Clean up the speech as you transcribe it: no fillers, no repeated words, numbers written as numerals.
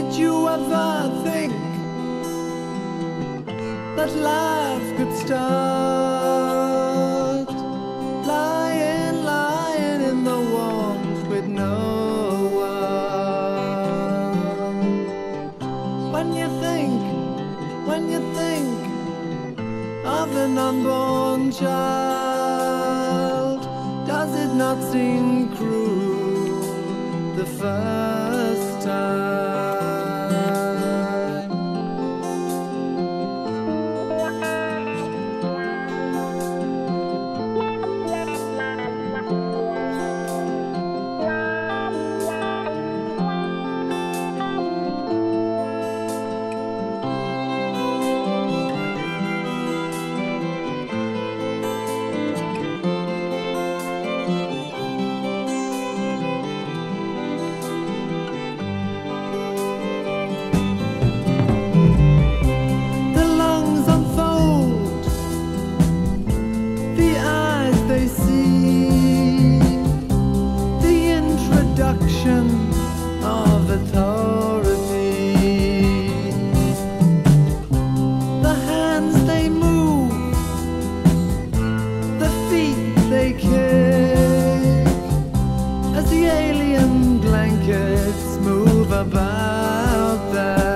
Did you ever think that life could start? Lying, lying in the warmth with no one. When you think of an unborn child, does it not seem cruel the first time? Of authority, the hands they move, the feet they kick, as the alien blankets move about there.